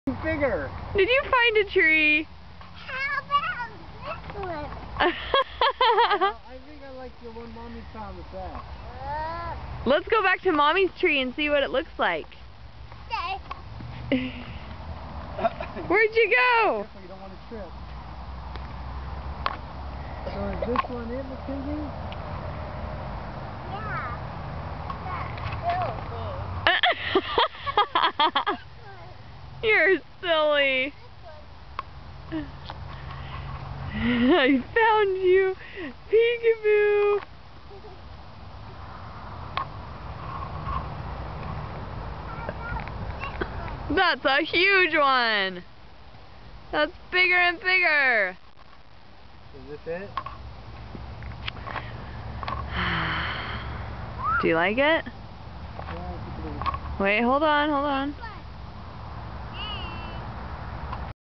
Bigger. Did you find a tree? How about this one? Well, I think I like the one Mommy found the best. Let's go back to Mommy's tree and see what it looks like. Okay. Where'd you go? Careful, you don't want to trip. So is this one it, Makenzie? Yeah. You're silly. I found you, peekaboo. That's a huge one. That's bigger and bigger. Is this it? Do you like it? Yeah, Wait, hold on, hold on.